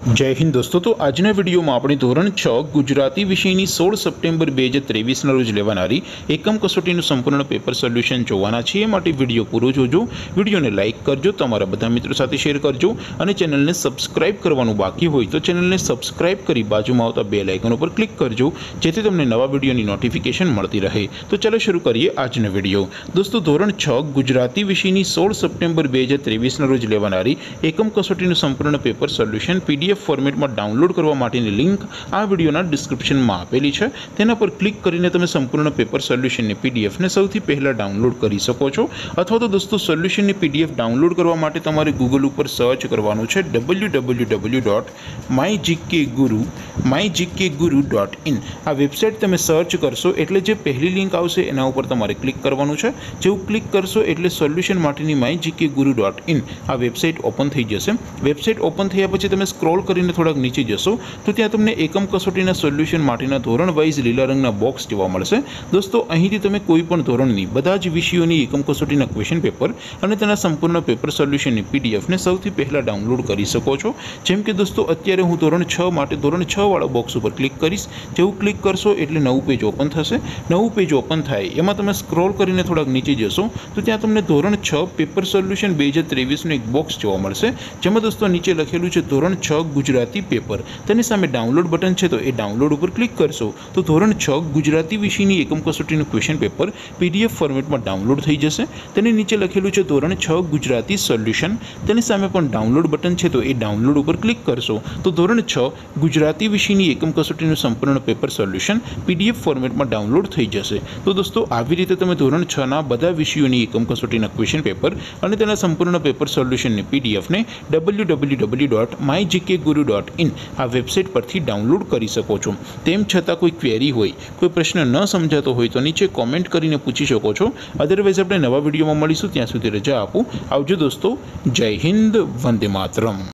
जय हिंद दोस्तों। तो आज विडियो में अपने धोरण 6 गुजराती विषय की 16 सप्टेम्बर 2023 रोज लेवानारी एकम कसोटी संपूर्ण पेपर सोल्यूशन जोवाना छे। माटे विडियो पूरो जोजो। विडियो ने लाइक करजो, तमारा बधा मित्रों साथे शेर करजो और चेनल ने सब्सक्राइब करवानुं बाकी होय तो चेनल ने सब्सक्राइब करी बाजुमां आवता बेल आइकन पर क्लिक करजो, जेथी तमने नवा विडियोनी नोटिफिकेशन मळती रहे। तो चलो शुरू करिए आजनो विडियो। दोस्तों, धोरण 6 गुजराती विषय की 16 सप्टेम्बर 2023 रोज लेवानारी एकम कसोटी संपूर्ण पेपर सोल्यूशन पीडीएफ फॉर्मेट में डाउनलॉड करवा माटेनी लिंक आ विडियोना डिस्क्रिप्शन में आपेली है। तेना पर क्लिक करीने तमे संपूर्ण पेपर सोल्यूशन ने पीडीएफ ने सौथी पहला डाउनलॉड करी सको छो। अथवा तो दोस्तों, सोल्यूशन ने पीडीएफ डाउनलॉड करवा माटे तमारे गूगल पर सर्च करवानुं छे www.mygkguru.in। आ वेबसाइट तमे सर्च करशो एटले जे पहली लिंक आवशे एना उपर तमारे क्लिक करवानुं छे। जेवुं क्लिक करशो एटले सोल्यूशन माटेनी mygkguru.in आ वेबसाइट ओपन थई जशे। वेबसाइट ओपन थया पछी तमे स्क्रॉल करीने थोड़ा नीचे जशो तो त्यां तमने एकम कसोटीना सोल्यूशन माटेना धोरण वाइज लीला रंगना बॉक्स जोवा मळशे। दोस्तों, અહીંથી તમે કોઈપણ ધોરણની બધા જ વિષયોની એકમ કસોટીના ક્વેશ્ચન પેપર અને તેના સંપૂર્ણ પેપર સોલ્યુશનની પીડીએફને સૌથી પહેલાં ડાઉનલોડ કરી શકો છો। જેમ કે દોસ્તો, અત્યારે હું ધોરણ 6 માટે ધોરણ 6 વાળા બોક્સ ઉપર ક્લિક કરીશ। જેવું ક્લિક કરશો એટલે નવું પેજ ઓપન થશે। નવું પેજ ઓપન થાય એમાં તમે સ્ક્રોલ કરીને થોડાક નીચે જશો તો ત્યાં તમને ધોરણ 6 પેપર સોલ્યુશન 2023નું એક બોક્સ જોવા મળશે, જેમાં દોસ્તો નીચે લખેલું છે ધોરણ 6 गुजराती पेपर। तेनी सामे डाउनलॉड बटन है तो ये डाउनलॉड पर क्लिक करशो तो धोरण 6 गुजराती विषय की एकम कसोटीનું क्वेश्चन पेपर पीडीएफ फॉर्मेट में डाउनलॉड थई जशे। तेनी नीचे लखेलुं छे धोरण 6 गुजराती सोल्यूशन। तेनी सामे पण डाउनलॉड बटन है तो ये डाउनलॉड पर क्लिक करशो तो धोरण 6 गुजराती विषय की एकम कसोटीનું संपूर्ण पेपर सोल्यूशन पीडीएफ फॉर्मेट में डाउनलॉड थई जशे। तो दोस्तों, આવી રીતે તમે ધોરણ 6 ના બધા વિષયોની એકમ કસોટીના ક્વેશ્ચન પેપર અને તેના સંપૂર્ણ પેપર સોલ્યુશનની પીડીએફ ને www.mygkguru.in आ वेबसाइट पर डाउनलॉड कर सको छो। तेम छतां कोई क्वेरी होय, कोई प्रश्न न समझातो होय तो नीचे कॉमेंट करीने पूछी शको छो। अदरवाइज अपने नवा विडियो में मळीशुं, त्यां सुधी रजा आपो। आवजो दोस्तों। जय हिंद, वंदे मातरम।